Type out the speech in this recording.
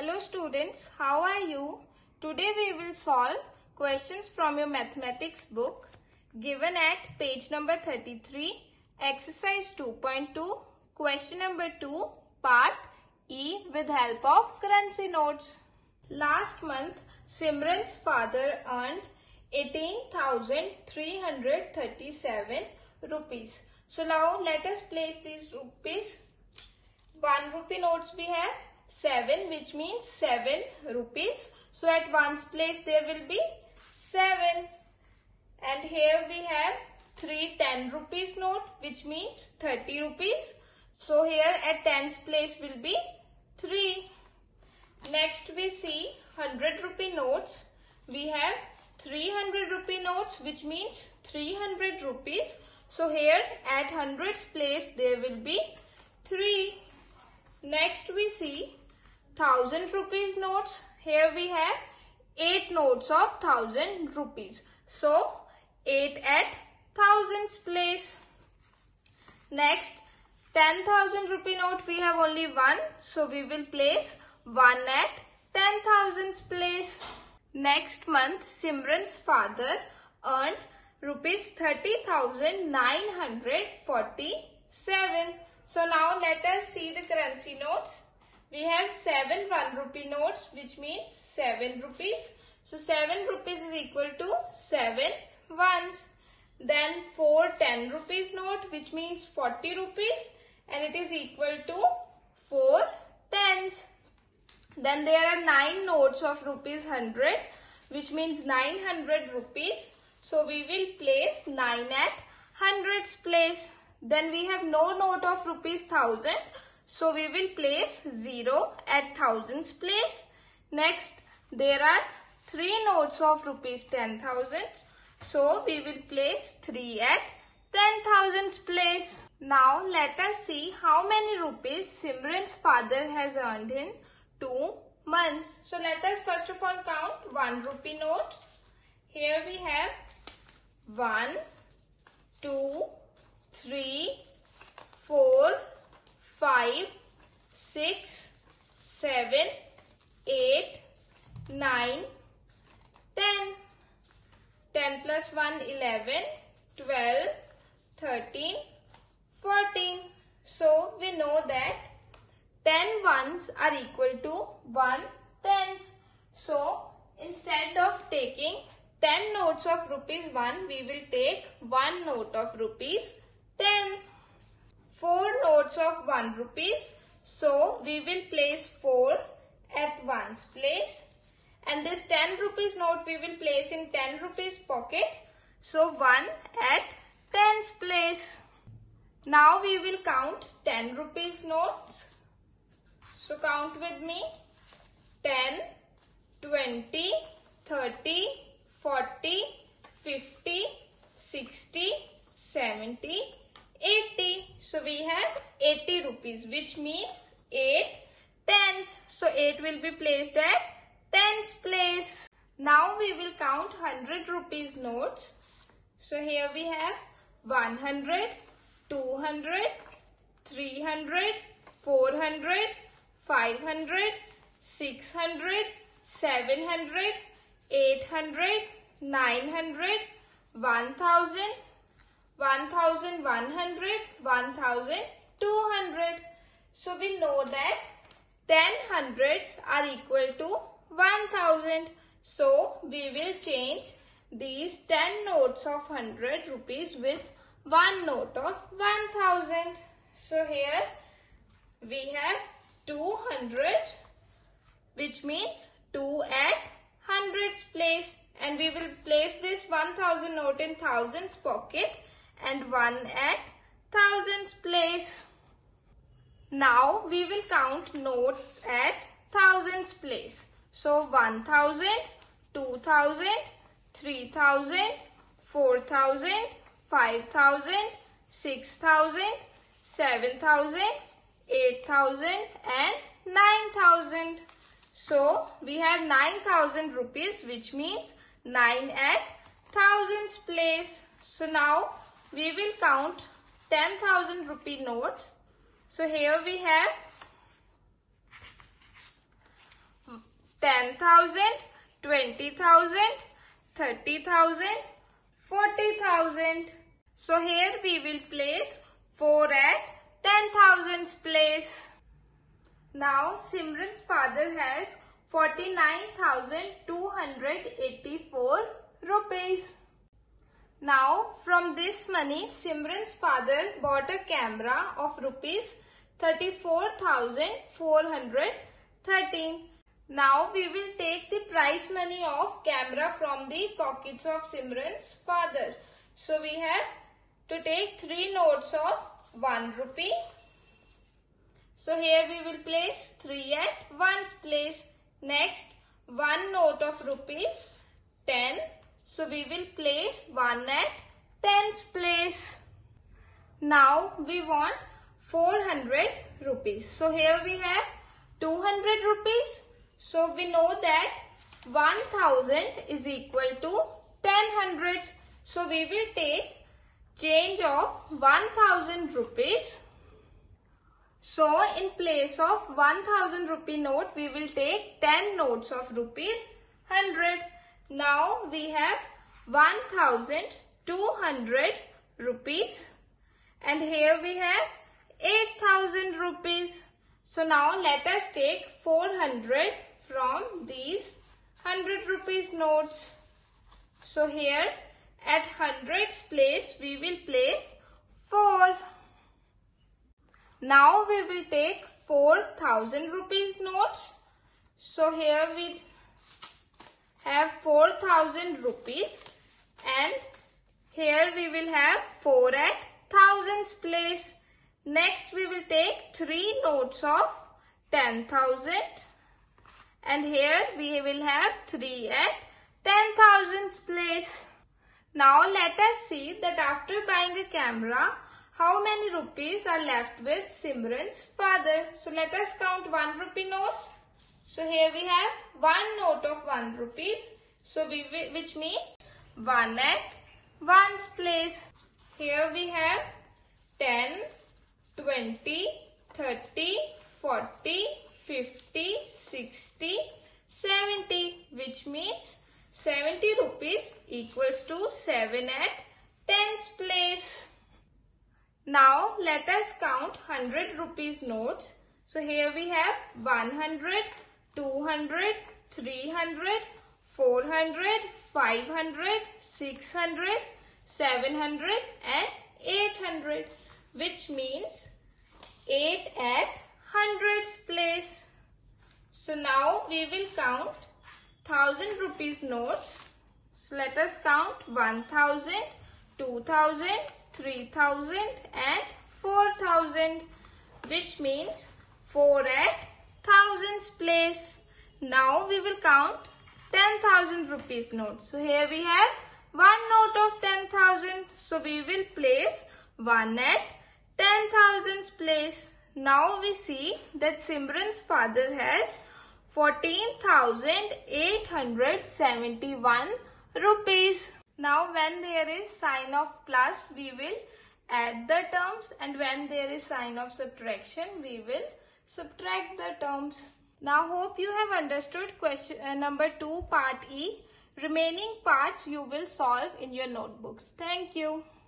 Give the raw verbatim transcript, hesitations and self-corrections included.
Hello students, how are you? Today we will solve questions from your mathematics book given at page number thirty-three, exercise two point two, question number two, part E with help of currency notes. Last month, Simran's father earned eighteen thousand three hundred thirty-seven rupees. So now let us place these rupees. One rupee notes we have seven, which means seven rupees. So at ones place there will be seven. And here we have three ten rupees note, which means thirty rupees. So here at tens place will be three. Next we see one hundred rupee notes. We have three hundred rupee notes, which means three hundred rupees. So here at hundreds place there will be three. Next we see one thousand rupees notes. Here we have eight notes of one thousand rupees. So eight at thousands place. Next ten thousand rupee note we have only one. So we will place one at ten thousands place. Next month Simran's father earned rupees thirty thousand nine hundred forty-seven. So now let us see the currency notes. We have seven one rupee notes, which means seven rupees. So seven rupees is equal to seven ones. Then four ten rupees note, which means forty rupees, and it is equal to four tens. Then there are nine notes of rupees one hundred, which means nine hundred rupees. So we will place nine at hundreds place. Then we have no note of rupees one thousand. So we will place zero at thousands place. Next there are three notes of rupees ten thousand. So we will place three at ten thousands place. Now let us see how many rupees Simran's father has earned in two months. So let us first of all count one rupee note. Here we have one, two, three, four, five, six, seven, eight, nine, ten. ten plus one, eleven, twelve, thirteen, fourteen. So we know that ten ones are equal to one tens. So instead of taking ten notes of rupees one, we will take one note of rupees ten. four notes of one rupees. So we will place four at ones place. And this ten rupees note we will place in ten rupees pocket. So one at tens place. Now we will count ten rupees notes. So count with me. ten, twenty, thirty, forty, fifty, sixty, seventy, eighty. So we have eighty rupees, which means eight tens. So eight will be placed at tens place. Now we will count one hundred rupees notes. So here we have one hundred, two hundred, three hundred, four hundred, five hundred, six hundred, seven hundred, eight hundred, nine hundred, one thousand, one thousand one hundred, one thousand two hundred. So we know that ten hundreds are equal to one thousand. So we will change these ten notes of one hundred rupees with one note of one thousand. So here we have two hundred, which means two at hundreds place. And we will place this one thousand note in thousands pocket and one at thousands place. Now we will count notes at thousands place. So one thousand, two thousand, three thousand, four thousand, five thousand, six thousand, seven thousand, eight thousand and nine thousand. So we have nine thousand rupees, which means nine at thousands place. So now we will count ten thousand rupee notes. So here we have ten thousand, twenty thousand, thirty thousand, forty thousand. So here we will place four at ten thousand's place. Now Simran's father has forty-nine thousand two hundred eighty-four rupees. Now from this money Simran's father bought a camera of rupees thirty-four thousand four hundred thirteen. Now we will take the prize money of camera from the pockets of Simran's father. So we have to take three notes of one rupee. So here we will place three at one's place. Next, one note of rupees ten. So we will place one at tens place. Now we want four hundred rupees. So here we have two hundred rupees. So we know that one thousand is equal to ten hundreds. So we will take change of one thousand rupees. So in place of one thousand rupee note, we will take ten notes of rupees one hundred. Now we have one thousand two hundred rupees and here we have eight thousand rupees. So now let us take four hundred from these one hundred rupees notes. So here at hundreds place we will place four. Now we will take four thousand rupees notes. So here we have four thousand rupees and here we will have four at thousands place. Next we will take three notes of ten thousand and here we will have three at ten thousands place. Now let us see that after buying a camera, how many rupees are left with Simran's father. So let us count one rupee notes. So here we have one note of one rupees. So we, which means one at one's place. Here we have ten, twenty, thirty, forty, fifty, sixty, seventy, which means seventy rupees equals to seven at tens place. Now let us count one hundred rupees notes. So here we have one hundred, two hundred, three hundred, four hundred, five hundred, six hundred, seven hundred and eight hundred, which means eight at hundreds place. So now we will count one thousand rupees notes. So let us count one thousand, two thousand, three thousand and four thousand, which means four at thousands place. Now we will count ten thousand rupees notes. So here we have one note of ten thousand. So we will place one at ten thousands place. Now we see that Simran's father has fourteen thousand eight hundred seventy-one rupees. Now when there is sign of plus, we will add the terms, and when there is sign of subtraction, we will subtract the terms. Now hope you have understood question uh, number two part E. Remaining parts you will solve in your notebooks. Thank you.